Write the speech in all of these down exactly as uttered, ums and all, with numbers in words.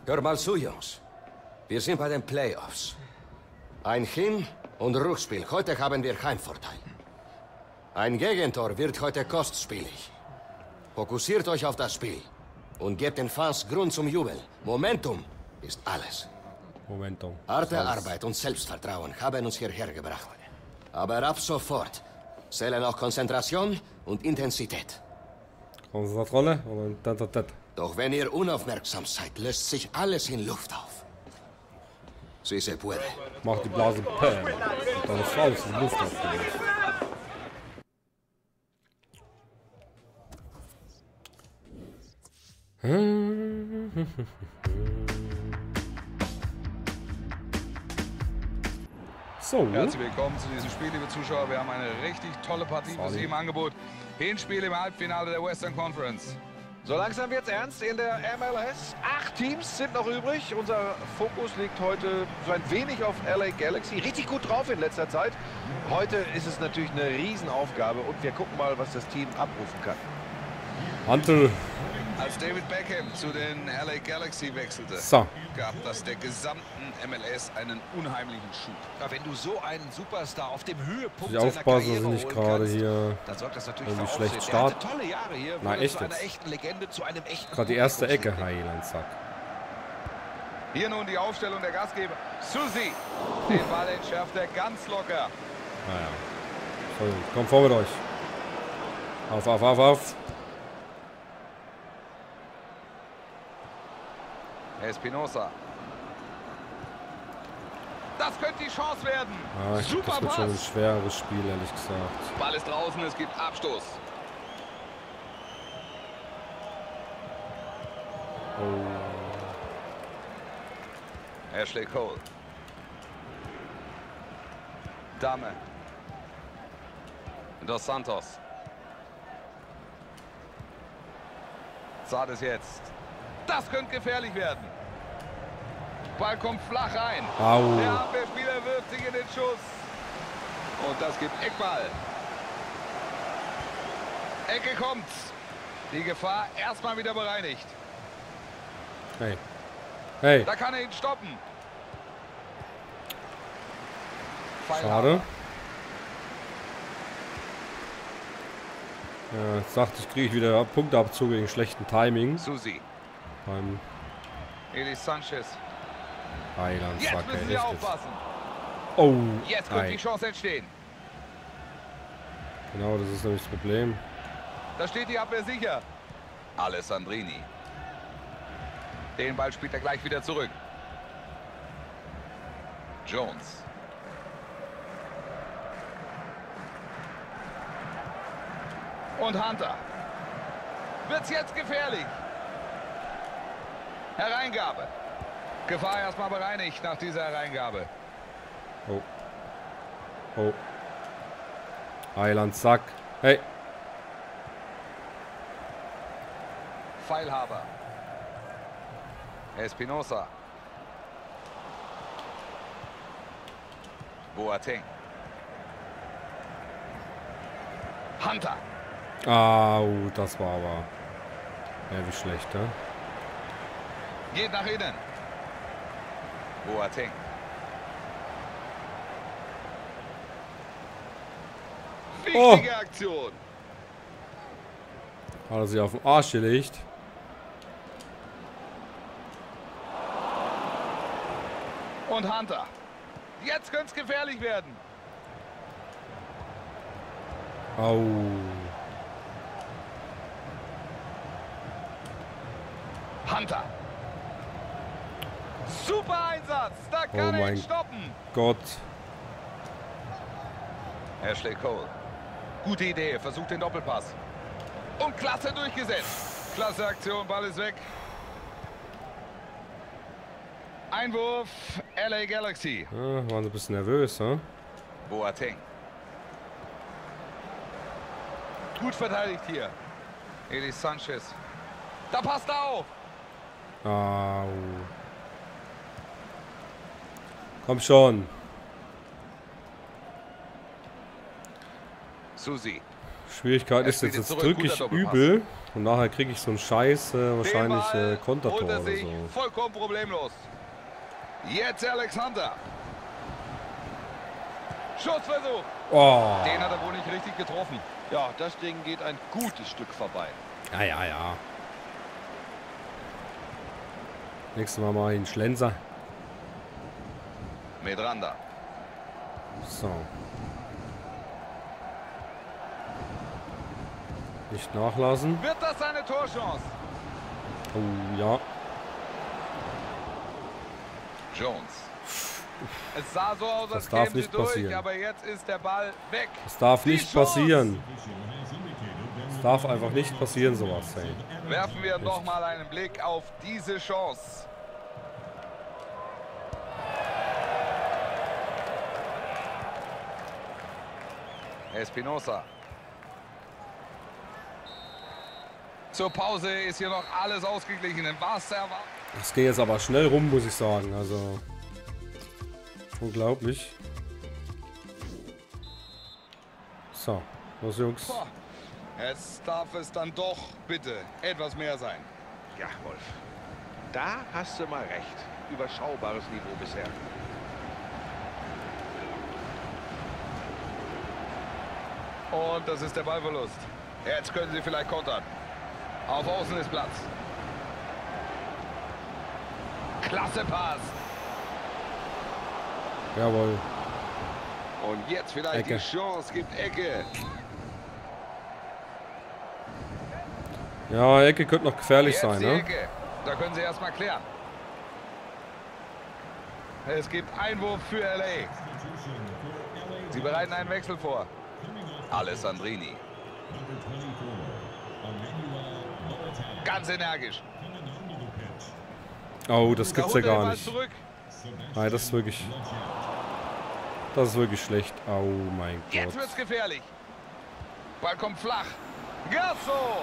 Hör mal zu, Jungs. Wir sind bei den Playoffs. Ein Hin- und Rückspiel. Heute haben wir Heimvorteil. Ein Gegentor wird heute kostspielig. Fokussiert euch auf das Spiel und gebt den Fans Grund zum Jubeln. Momentum ist alles. Momentum. Harte Arbeit und Selbstvertrauen haben uns hierher gebracht. Aber ab sofort zählen auch Konzentration und Intensität. Konzentration und dann, dann, dann. Doch wenn ihr unaufmerksam seid, löst sich alles in Luft auf. Si se puede. Macht die Blase Pam. Dann ist alles in Luft aufgelöst. So. Herzlich willkommen zu diesem Spiel, liebe Zuschauer. Wir haben eine richtig tolle Partie für Sie im Angebot. Hinspiel im Halbfinale der Western Conference. So langsam wird's ernst in der M L S. Acht Teams sind noch übrig. Unser Fokus liegt heute so ein wenig auf L A Galaxy. Richtig gut drauf in letzter Zeit. Heute ist es natürlich eine Riesenaufgabe und wir gucken mal, was das Team abrufen kann. Mantel. Als David Beckham zu den L A Galaxy wechselte, So. gab das der gesamten M L S einen unheimlichen Schub. Ja, wenn du so einen Superstar auf dem Höhepunkt Die seiner aufpassen, Karriere dass sie nicht holen gerade kannst, hier dann sorgt das natürlich irgendwie für schlecht Aufsehen. Der hatte starten. tolle Jahre hier, Na, wurde echt zu einer jetzt? echten Legende, zu einem echten Gerade die erste Ecke, Publikumsliebling. Heiland, Sack. Hier nun die Aufstellung der Gastgeber. Susi, den Ball entschärft er ganz locker. Naja. So, komm vor mit euch. Auf, auf, auf, auf. Espinosa. Das könnte die Chance werden. Ah, ich glaub, Super das wird schon ein Pass. schwereres Spiel, ehrlich gesagt. Ball ist draußen, es gibt Abstoß. Oh. Ashley Cole. Dame. Dos Santos. Zart es jetzt. Das könnte gefährlich werden. Ball kommt flach rein. Au. Der Abwehrspieler wirft sich in den Schuss. Und das gibt Eckball. Ecke kommt. Die Gefahr erstmal wieder bereinigt. Hey. Hey. Da kann er ihn stoppen. Schade. Ja, jetzt dachte ich, kriege ich wieder Punkteabzug wegen schlechten Timing. Susi. Beim Elis Sanchez. Heiland, Jetzt Sack, müssen ey, Sie echt jetzt. aufpassen. Oh. Jetzt könnte Ei. die Chance entstehen. Genau, das ist nämlich das Problem. Da steht die Abwehr sicher. Alessandrini. Den Ball spielt er gleich wieder zurück. Jones. Und Hunter. Wird's jetzt gefährlich. Hereingabe. Gefahr erstmal bereinigt nach dieser Hereingabe. Oh. Oh. Heiland, Sack. Hey. Pfeilhaber. Espinosa. Boateng. Hunter. Au, das war aber... Ja, wie schlecht, ne? Geht nach innen. Boateng. Wichtige Oh. Aktion. Hat er sich auf den Arsch gelegt. Und Hunter. Jetzt könnte es gefährlich werden. Au. Hunter. Super Einsatz. Da kann Oh er ihn mein stoppen. Gott. Ashley Cole. Gute Idee. Versucht den Doppelpass. Und klasse durchgesetzt. Klasse Aktion. Ball ist weg. Einwurf. L A Galaxy. Ja, waren sie ein bisschen nervös, ne? Boateng. Gut verteidigt hier. Elis Sanchez. Da passt er auf. Au. Komm schon. Susi. Schwierigkeit Er ist jetzt, spielt jetzt zurück, drücke guter ich Doppelpass. übel. Und nachher kriege ich so einen Scheiß, äh, wahrscheinlich äh, Kontertor oder sich so. vollkommen problemlos. Jetzt Alexander. Schussversuch. Oh. Den hat er wohl nicht richtig getroffen. Ja, das Ding geht ein gutes Stück vorbei. Ja, ja, ja. Nächstes Mal mal einen Schlenzer. Medranda. So. Nicht nachlassen. Wird das eine Torchance? Oh, ja. Jones. Es sah so aus, Das als darf kämen sie nicht durch, passieren. aber jetzt ist der Ball weg. Das darf Die nicht Chance. passieren. Das darf einfach nicht passieren, sowas, ey. Werfen wir noch mal einen Blick auf diese Chance. Espinosa. Zur Pause ist hier noch alles ausgeglichen. In was erwartet? Das geht jetzt aber schnell rum, muss ich sagen. Also, unglaublich. So, los Jungs. Boah, jetzt darf es dann doch bitte etwas mehr sein. Ja, Wolf. Da hast du mal recht. Überschaubares Niveau bisher. Und das ist der Ballverlust. Jetzt können sie vielleicht kontern. Auf Außen ist Platz. Klasse Pass. Jawohl. Und jetzt vielleicht Ecke. die Chance, gibt Ecke. Ja, Ecke könnte noch gefährlich Jetzt sein, die ne? Ecke. Da können sie erstmal klären. Es gibt Einwurf für L A. Sie bereiten einen Wechsel vor. Alessandrini. Ganz energisch. Oh, das Da gibt's ja holt er den gar Ball nicht. zurück. Nein, das ist wirklich... Das ist wirklich schlecht. Oh mein Jetzt Gott. wird's gefährlich. Ball kommt flach. Gasso!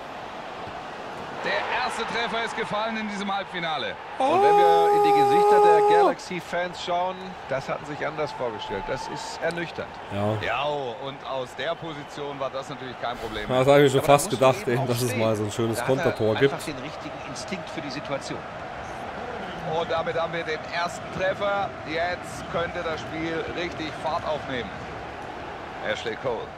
Der erste Treffer ist gefallen in diesem Halbfinale. Und wenn wir in die Gesichter der Galaxy-Fans schauen, das hatten sich anders vorgestellt. Das ist ernüchternd. Ja. Ja, und aus der Position war das natürlich kein Problem. Das habe ich mir schon Aber da fast musst du gedacht, eben ey, auch dass es stehen. mal so ein schönes Da hat er Kontertor einfach gibt. den richtigen Instinkt für die Situation. Und damit haben wir den ersten Treffer. Jetzt könnte das Spiel richtig Fahrt aufnehmen. Ashley Cole.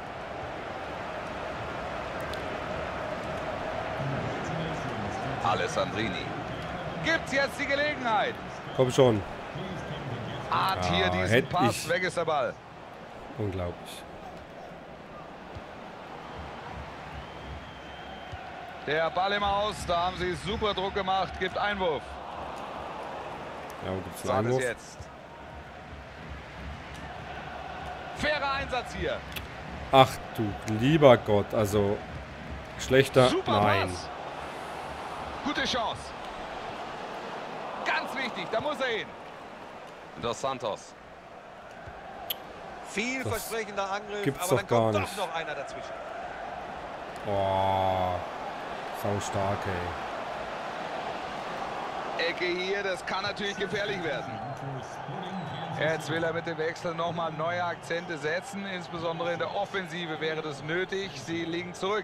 Alessandrini. Gibt's jetzt die Gelegenheit? Komm schon. Hat Ja, hier diesen hätt Pass. ich. Weg ist der Ball. Unglaublich. Der Ball im Aus. Da haben sie super Druck gemacht. Gibt Einwurf. Ja, wo gibt's einen Sahne es Einwurf? jetzt. Fairer Einsatz hier. Ach du lieber Gott, also schlechter, Super nein. Pass. Gute Chance. Ganz wichtig, da muss er hin. Dos Santos. Vielversprechender Angriff, gibt's aber doch dann kommt gar doch nicht. noch einer dazwischen. Oh, sau stark, ey. Ecke hier, das kann natürlich gefährlich werden. Jetzt will er mit dem Wechsel nochmal neue Akzente setzen. Insbesondere in der Offensive wäre das nötig. Sie liegen zurück.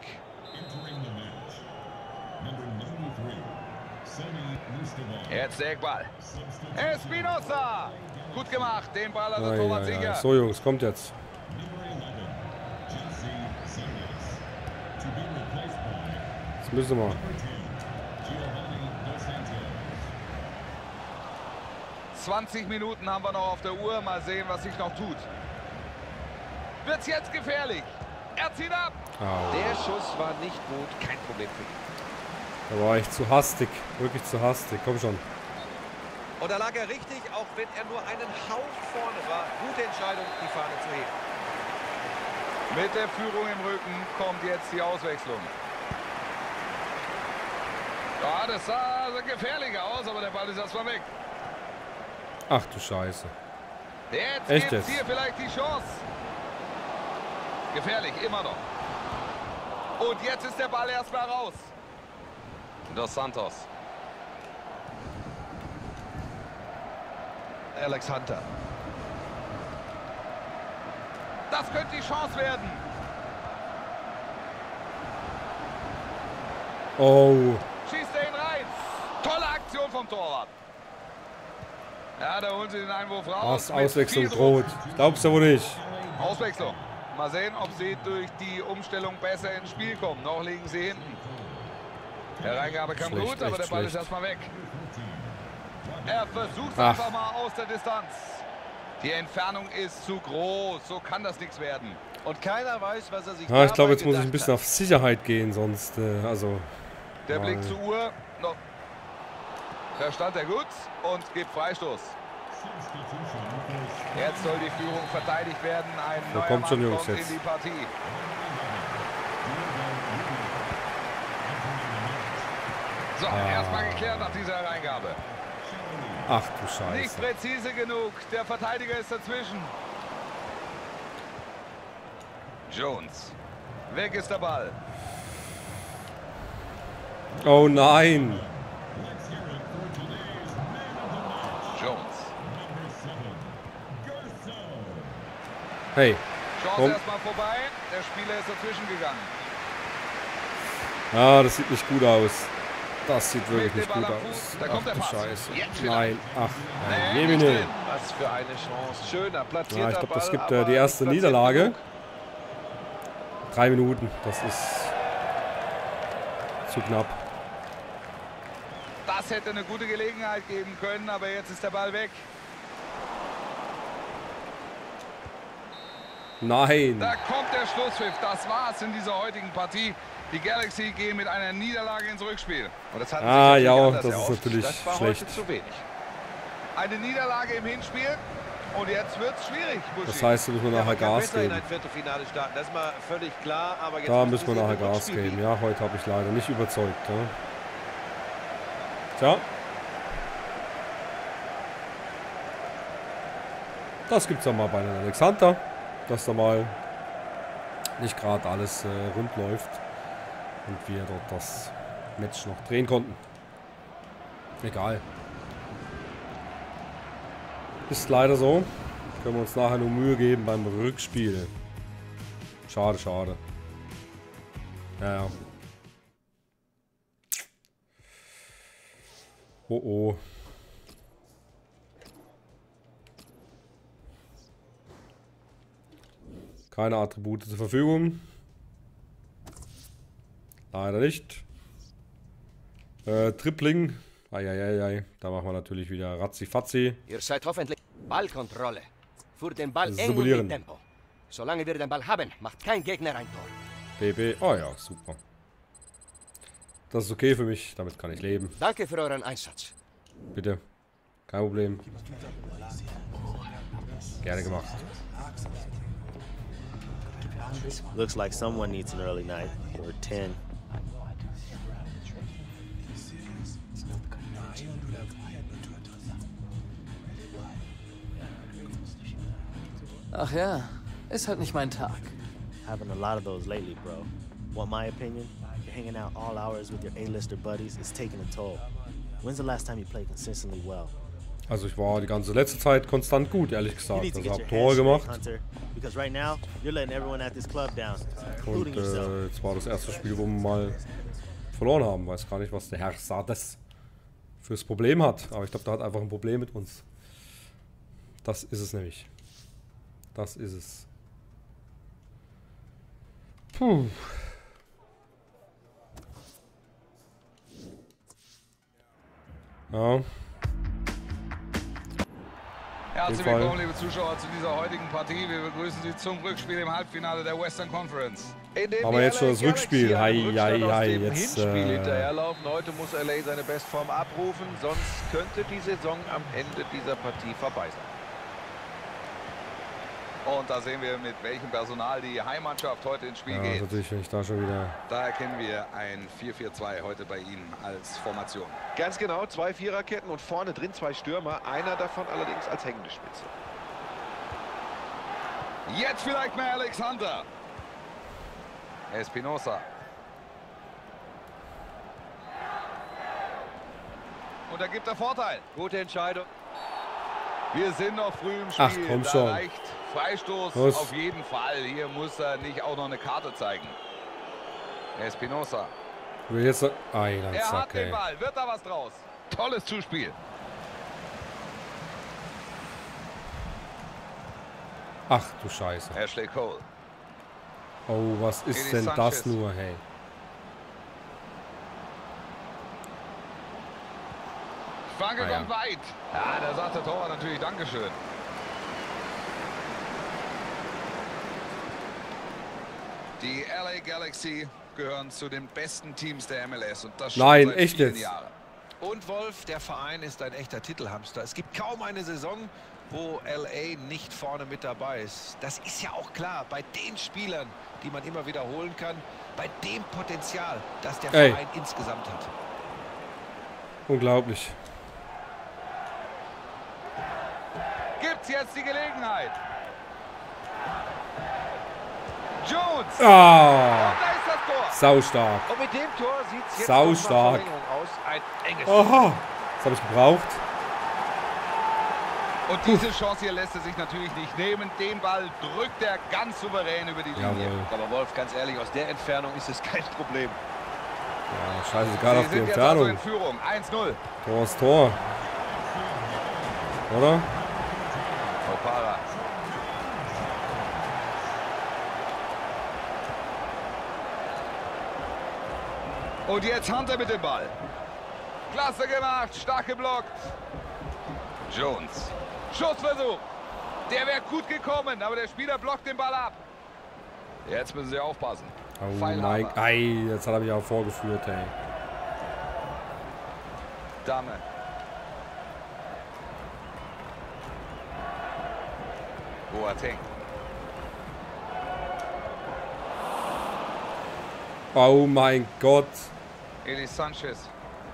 Jetzt der Eckball. Espinosa. Gut gemacht. Den Ball also Ei, Torwart ei, ei. sicher. So Jungs, kommt jetzt. Jetzt müssen wir. zwanzig Minuten haben wir noch auf der Uhr. Mal sehen, was sich noch tut. Wird's jetzt gefährlich. Er zieht ab. Au. Der Schuss war nicht gut, kein Problem für ihn. Da war ich zu hastig, wirklich zu hastig. Komm schon. Und da lag er richtig, auch wenn er nur einen Hauch vorne war. Gute Entscheidung, die Fahne zu heben. Mit der Führung im Rücken kommt jetzt die Auswechslung. Ja, das sah gefährlich aus, aber der Ball ist erstmal weg. Ach du Scheiße. Jetzt Echt gibt's jetzt? hier vielleicht die Chance. Gefährlich, immer noch. Und jetzt ist der Ball erstmal raus. Dos Santos. Alex Hunter. Das könnte die Chance werden. Oh. Schießt er ihn rein. Tolle Aktion vom Torwart. Ja, da holen sie den Einwurf raus. Was, Auswechslung droht. Glaubst du wohl nicht? Auswechslung. Mal sehen, ob sie durch die Umstellung besser ins Spiel kommen. Noch liegen sie hinten. Der Reingabe kam Schlecht, gut, aber der Ball schlecht. ist erstmal weg. Er versucht es Ach. einfach mal aus der Distanz. Die Entfernung ist zu groß. So kann das nichts werden. Und keiner weiß, was er sich Ja, ich glaube, dabei jetzt muss ich ein gedacht bisschen hat. auf Sicherheit gehen, sonst, äh, also... Der Mal. Blick zur Uhr. Noch. Da stand er gut und gibt Freistoß. Jetzt soll die Führung verteidigt werden. Ein So, neuer kommt schon, Mann Jungs, kommt jetzt. in die Partie. So, Ah. erstmal geklärt nach dieser Reingabe. Ach du Nicht Scheiße. präzise genug. Der Verteidiger ist dazwischen. Jones. Weg ist der Ball. Oh nein. Jones. Hey. Chance Komm. erstmal vorbei. Der Spieler ist dazwischen gegangen. Ja, das sieht nicht gut aus. Das sieht wirklich Mit dem nicht gut Ball am aus. Fuß. Da Ach kommt der du Pass. Scheiße. Jetzt wieder. Nein. Ach, Nee, Jemine. nicht drin. Was für eine Chance. Schöner, platzierter Ja, ich glaube, das Ball, gibt äh, aber die erste platziert Niederlage. genug. Drei Minuten. Das ist zu knapp. Das hätte eine gute Gelegenheit geben können, aber jetzt ist der Ball weg. Nein. Da kommt der Schlusspfiff. Das war's in dieser heutigen Partie. Die Galaxy gehen mit einer Niederlage ins Rückspiel. Und das hatten Ah, sie sich ja, natürlich anders das ist erhofft. natürlich Das war schlecht. heute zu wenig. Eine Niederlage im Hinspiel und jetzt wird's schwierig, Buschi. Das heißt, da müssen wir Ja, nachher man kann Gas besser in geben. ein Viertelfinale starten, das ist mal völlig klar. Aber jetzt Da müssen müssen wir sie nachher im Gas Rückspiel geben. liegen. Ja, heute habe ich leider nicht überzeugt. Ja. Tja. Das gibt's ja mal bei den Alexander, dass da mal nicht gerade alles äh, rund läuft und wir dort das Match noch drehen konnten. Egal. Ist leider so. Können wir uns nachher nur Mühe geben beim Rückspiel. Schade, schade. Ja, ja. Oh, oh. Keine Attribute zur Verfügung. Leider nicht. Äh, Tripling. Eieiei, da machen wir natürlich wieder Ratzi-Fatzi. Ihr seid hoffentlich Ballkontrolle. Führt den Ball Das ist eng und simulieren. mit Tempo. Solange wir den Ball haben, macht kein Gegner ein Tor. B B. Oh ja, super. Das ist okay für mich. Damit kann ich leben. Danke für euren Einsatz. Bitte. Kein Problem. Gerne gemacht. Looks like someone needs an early night. Or ten. Ach ja, ist halt nicht mein Tag. Having a lot of those lately, bro. Want my opinion? You're hanging out all hours with your A-lister buddies. It's taking a toll. When's the last time you played consistently well? Also ich war die ganze letzte Zeit konstant gut, ehrlich You gesagt. need to Also get hab your Tore head straight, gemacht. Hunter. Because right now, you're letting everyone at this club down, Und including yourself. äh, jetzt war das erste Spiel, wo wir mal verloren haben. Weiß gar nicht, was der Herr Sades fürs Problem hat. Aber ich glaube, der hat einfach ein Problem mit uns. Das ist es nämlich. Das ist es. Puh. Ja. Herzlich Fall. willkommen, liebe Zuschauer, zu dieser heutigen Partie. Wir begrüßen Sie zum Rückspiel im Halbfinale der Western Conference. In dem Aber jetzt schon das L A Rückspiel. Galaxy einen Hei, Rückstand hei, aus hei, dem jetzt, Hinspiel äh, hinterherlaufen. Heute muss L A seine Bestform abrufen, sonst könnte die Saison am Ende dieser Partie vorbei sein. Und da sehen wir, mit welchem Personal die Heimmannschaft heute ins Spiel Ja, geht. natürlich, wenn ich da schon wieder. Da erkennen wir ein vier vier zwei heute bei Ihnen als Formation. Ganz genau, zwei Viererketten und vorne drin zwei Stürmer, einer davon allerdings als hängende Spitze. Jetzt vielleicht mal Alexander. Espinosa. Und da gibt er Vorteil. Gute Entscheidung. Wir sind noch früh im Spiel. Ach, komm da schon. reicht Freistoß Los. auf jeden Fall. Hier muss er nicht auch noch eine Karte zeigen. Espinosa. Will jetzt... Ei, dann Er hat zack, den ey. Ball. Wird da was draus? Tolles Zuspiel. Ach du Scheiße. Ashley Cole. Oh, was ist Eddie denn Sanchez. das nur, hey? Flanke Ah, ja. kommt weit. Ja, da sagt der Torwart natürlich Dankeschön. Die L A Galaxy gehören zu den besten Teams der M L S. Und das schon Nein, seit echt vielen jetzt? Jahren. Und Wolf, der Verein ist ein echter Titelhamster. Es gibt kaum eine Saison, wo L A nicht vorne mit dabei ist. Das ist ja auch klar, bei den Spielern, die man immer wiederholen kann, bei dem Potenzial, das der Ey. Verein insgesamt hat. Unglaublich. Gibt's jetzt die Gelegenheit? Jones. Ah, Und da ist das Tor. saustark. Und mit dem Tor sieht es jetzt Sau auch nach stark. Verlängerung aus. Ein enges Aha, das habe ich gebraucht. Und diese Chance hier lässt er sich natürlich nicht nehmen. Den Ball drückt er ganz souverän über die Linie. Jawohl. Aber Wolf, ganz ehrlich, aus der Entfernung ist es kein Problem. Ja, scheißegal auf Sie die sind jetzt also in Entfernung. Führung. eins null. Tor ist Tor. Oder? Opara. Und jetzt Hunter mit dem Ball. Klasse gemacht, stark geblockt. Jones. Schussversuch. Der wäre gut gekommen, aber der Spieler blockt den Ball ab. Jetzt müssen sie aufpassen. Oh Pfeilhaber. mein... Ei, jetzt hat er mich auch vorgeführt, ey. Dame. Boateng. Oh mein Gott. Eddie Sanchez.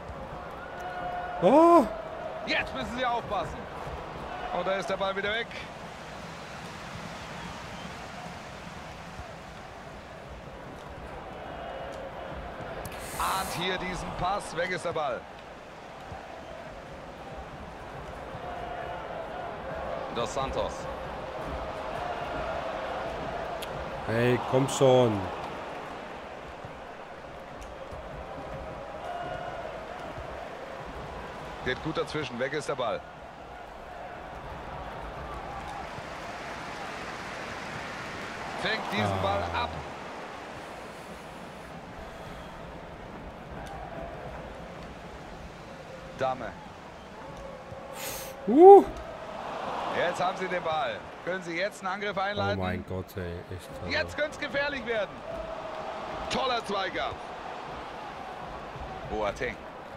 Oh. Jetzt müssen sie aufpassen. Und da ist der Ball wieder weg. Ahnt hier diesen Pass. Weg ist der Ball. Dos Santos. Hey, komm schon. Geht gut dazwischen. Weg ist der Ball. Fängt diesen Ah. Ball ab. Dame. Uh. Jetzt haben sie den Ball. Können sie jetzt einen Angriff Oh einleiten? mein Gott, ey. Echt. Also. Jetzt könnte es gefährlich werden. Toller Zweikampf. Boateng.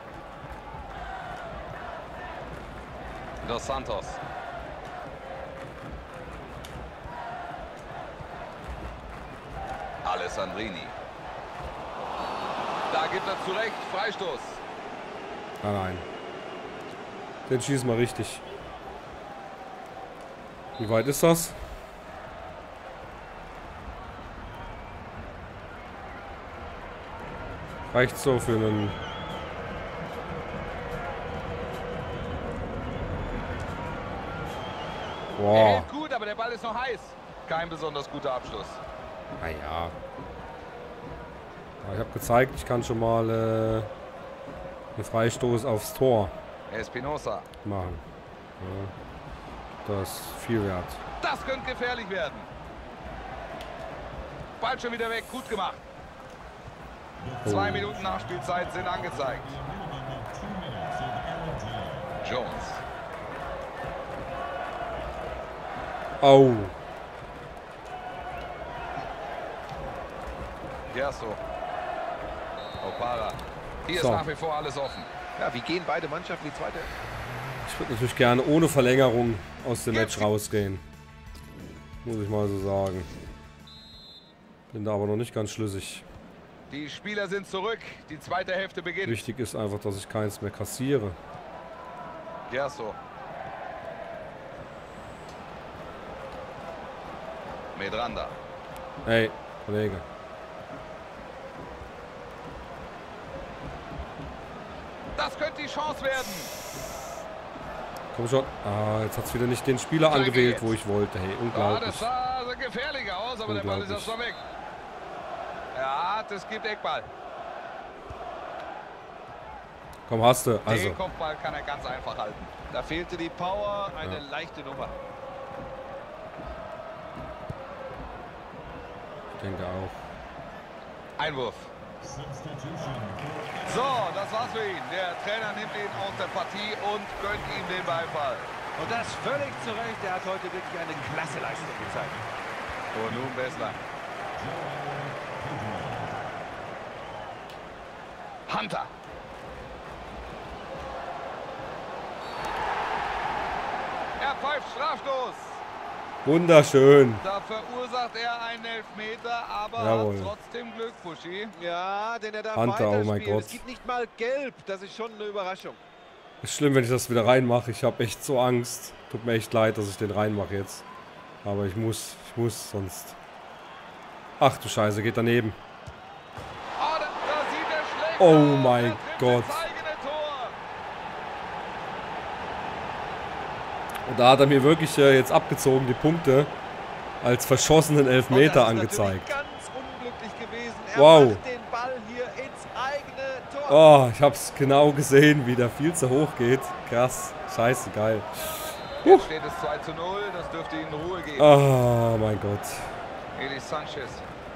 Dos Santos. Alessandrini. Da gibt er zurecht Freistoß. Ah, nein. Den schießen wir richtig. Wie weit ist das? Reicht so für einen... Er Boah. hält gut, aber der Ball ist noch heiß. Kein besonders guter Abschluss. Naja. Ich habe gezeigt, ich kann schon mal äh, einen Freistoß aufs Tor Espinosa. machen. Ja. Das ist viel wert. Das könnte gefährlich werden. Ball schon wieder weg. Gut gemacht. Zwei Oh. Minuten Nachspielzeit sind angezeigt. Jones. Au. Gerso. Opara. Hier So. ist nach wie vor alles offen. Ja, wie gehen beide Mannschaften die zweite? Ich würde natürlich gerne ohne Verlängerung aus dem Match rausgehen. Muss ich mal so sagen. Bin da aber noch nicht ganz schlüssig. Die Spieler sind zurück. Die zweite Hälfte beginnt. Wichtig ist einfach, dass ich keins mehr kassiere. Gerso. Medranda. Hey, Kollege. Das könnte die Chance werden. Komm schon. Ah, jetzt hat es wieder nicht den Spieler Danke angewählt, jetzt. wo ich wollte. Hey, Ja, unglaublich. das sah also gefährlich aus, aber der Ball ist Unglaublich. erst mal weg. Ja, das gibt Eckball. Komm, hast du. Also. Den Kopfball kann er ganz einfach halten. Da fehlte die Power, eine Ja. leichte Nummer. Ich denke auch. Einwurf. So, das war's für ihn. Der Trainer nimmt ihn aus der Partie und gönnt ihm den Beifall. Und das völlig zu Recht. Er hat heute wirklich eine klasse Leistung gezeigt. Und nun Bessler. Hunter. Er pfeift Strafstoß. Wunderschön. Da verursacht er einen Elfmeter, aber Jawohl. hat trotzdem Glück, Buschi. Ja, denn er darf Hunter, oh mein weiterspielen. Gott. Es gibt nicht mal gelb. Das ist schon eine Überraschung. Ist schlimm, wenn ich das wieder reinmache. Ich habe echt so Angst. Tut mir echt leid, dass ich den reinmache jetzt. Aber ich muss, ich muss, sonst... Ach du Scheiße, geht daneben. Oh, da, da sieht er schlecht Oh aus. mein Er trifft Gott. das eigene Tor. Und da hat er mir wirklich äh, jetzt abgezogen, die Punkte, als verschossenen Elfmeter Und das ist angezeigt. natürlich ganz unglücklich gewesen. Er Wow. macht den Ball hier ins eigene Tor. Oh, ich hab's genau gesehen, wie der viel zu hoch geht. Krass, scheiße, geil. Jetzt steht es zwei zu null. Das dürfte ihnen Ruhe geben. Oh mein Gott. Eli Sanchez.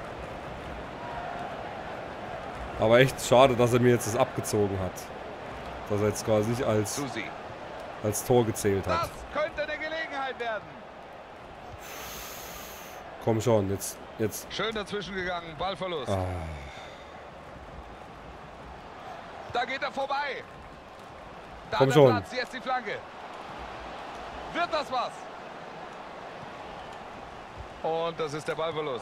Aber echt schade, dass er mir jetzt das abgezogen hat. Dass er jetzt quasi nicht als, Susi. als Tor gezählt hat. Das könnte eine Gelegenheit werden. Komm schon, jetzt, jetzt. Schön dazwischen gegangen. Ballverlust. Ah. Da geht er vorbei. Da Komm hat er schon. Platz. Jetzt die Flanke. Wird das was? Und das ist der Ballverlust.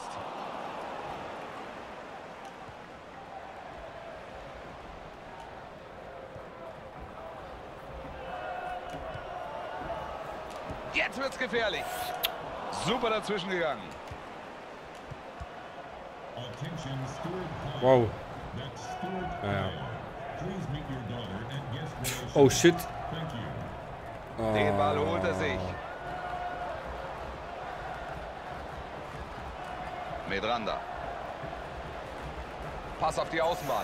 Jetzt wird's gefährlich. Super dazwischen gegangen. Wow. Ja, ja. Oh shit. Den Ball holt er sich. Medranda. Pass auf die Außenbahn.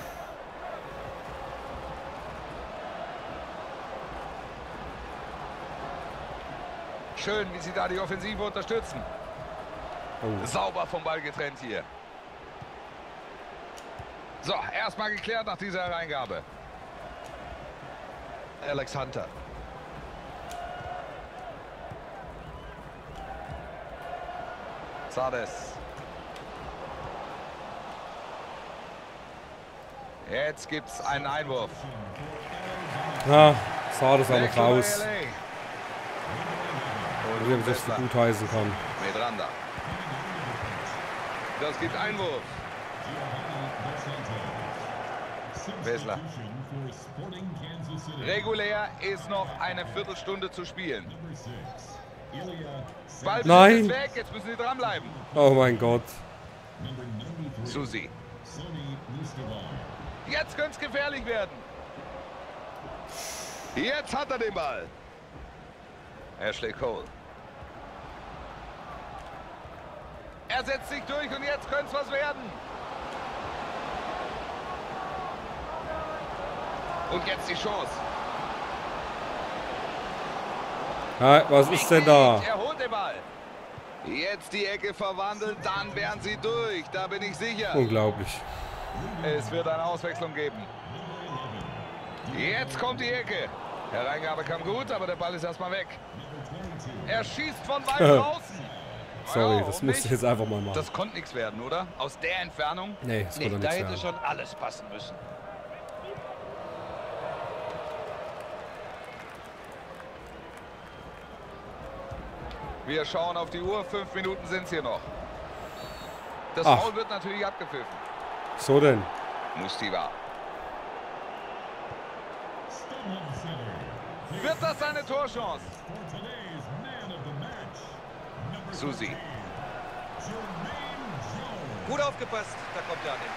Schön, wie sie da die Offensive unterstützen. Oh. Sauber vom Ball getrennt hier. So, erstmal geklärt nach dieser Hereingabe. Alex Hunter. Sades. Jetzt gibt's einen Einwurf. Na, sah das auch noch Back to raus. L A. Ich weiß nicht, ob ich das für gut heißen kann. Medranda. Das gibt Einwurf. Wessler. Regulär ist noch eine Viertelstunde zu spielen. Ball Nein. ist weg, jetzt müssen sie dranbleiben. Oh mein Gott. Susi. Jetzt könnte es gefährlich werden. Jetzt hat er den Ball. Ashley Cole. Er setzt sich durch und jetzt könnte es was werden. Und jetzt die Chance. Ja, was ist denn da? Er holt den Ball. Jetzt die Ecke verwandelt, dann wären sie durch. Da bin ich sicher. Unglaublich. Es wird eine Auswechslung geben. Jetzt kommt die Ecke. Hereingabe kam gut, aber der Ball ist erstmal weg. Er schießt von weit draußen. Sorry, Ja, das und musste ich nicht? jetzt einfach mal machen. Das konnte nichts werden, oder? Aus der Entfernung. Nee, das Nee, konnte da nichts hätte werden. schon alles passen müssen. Wir schauen auf die Uhr. Fünf Minuten sind es hier noch. Das Ach. Foul wird natürlich abgepfiffen. So denn. Mustiva. Wird das seine Torchance? Susi. Gut aufgepasst, da kommt er an den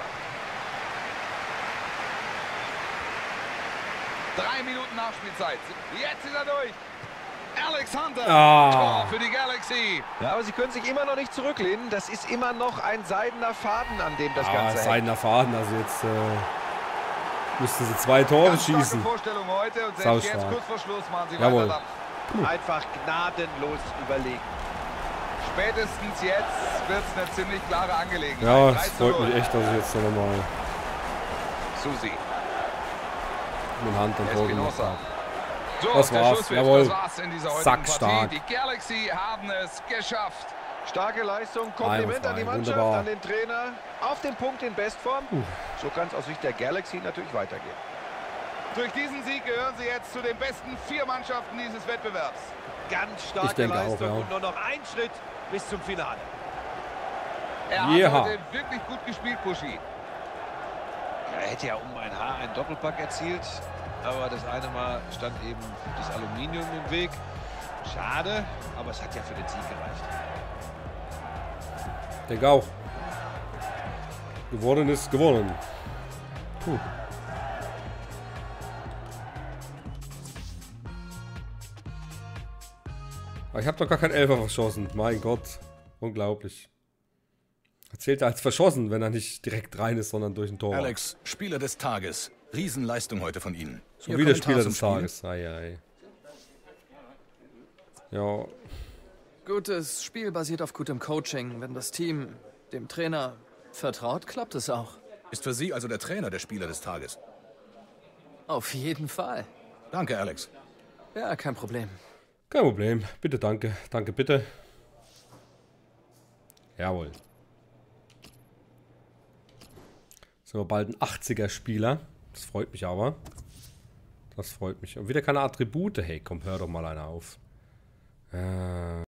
Ball. Drei Minuten Nachspielzeit. Jetzt ist er durch. Alexander. Ah. Tor für die Galaxy. Ja, aber sie können sich immer noch nicht zurücklehnen. Das ist immer noch ein seidener Faden, an dem das Ah, Ganze hängt. sein Faden, also jetzt. Äh, Müssten sie zwei Tore Ganz starke schießen. Vorstellung heute und selbst Saustark. jetzt kurz vor Schluss machen sie Jawohl. weiter Dampf. Einfach gnadenlos überlegen. Spätestens jetzt wird es eine ziemlich klare Angelegenheit. Ja, drei es zu freut null. mich echt, dass ich jetzt noch mal Susi. mit Hand und Tor gemacht Espinosa. habe. So, Das der war's, Schlusspfiff, jawohl. das war's in dieser heutigen Partie. Sackstark. Die Galaxy haben es geschafft. Starke Leistung, Kompliment an die Einwandfrei, Mannschaft, wunderbar. an den Trainer. Auf den Punkt in Bestform. So kann es aus Sicht der Galaxy natürlich weitergehen. Durch diesen Sieg gehören sie jetzt zu den besten vier Mannschaften dieses Wettbewerbs. Ganz Ich starke denke auch, Leistung ja. und nur noch ein Schritt bis zum Finale. Er Jeha. hat heute wirklich gut gespielt, Buschi. Er hätte ja um ein Haar einen Doppelpack erzielt, aber das eine Mal stand eben das Aluminium im Weg. Schade, aber es hat ja für den Sieg gereicht. Ich denke auch. Gewonnen ist gewonnen. Puh. Aber ich habe doch gar keinen Elfer verschossen. Mein Gott. Unglaublich. Er zählt als verschossen, wenn er nicht direkt rein ist, sondern durch ein Tor. Alex, Spieler des Tages. Riesenleistung heute von Ihnen. So Ihr wie der Kommentar Spieler zum des Spiel? Tages. Ei, ei. Ja, Gutes Spiel basiert auf gutem Coaching. Wenn das Team dem Trainer vertraut, klappt es auch. Ist für Sie also der Trainer der Spieler des Tages? Auf jeden Fall. Danke, Alex. Ja, kein Problem. kein Problem. Bitte, danke. Danke, bitte. Jawohl. Sind wir bald ein achtziger-Spieler. Das freut mich aber. Das freut mich. Und wieder keine Attribute. Hey, komm, hör doch mal einer auf. Äh...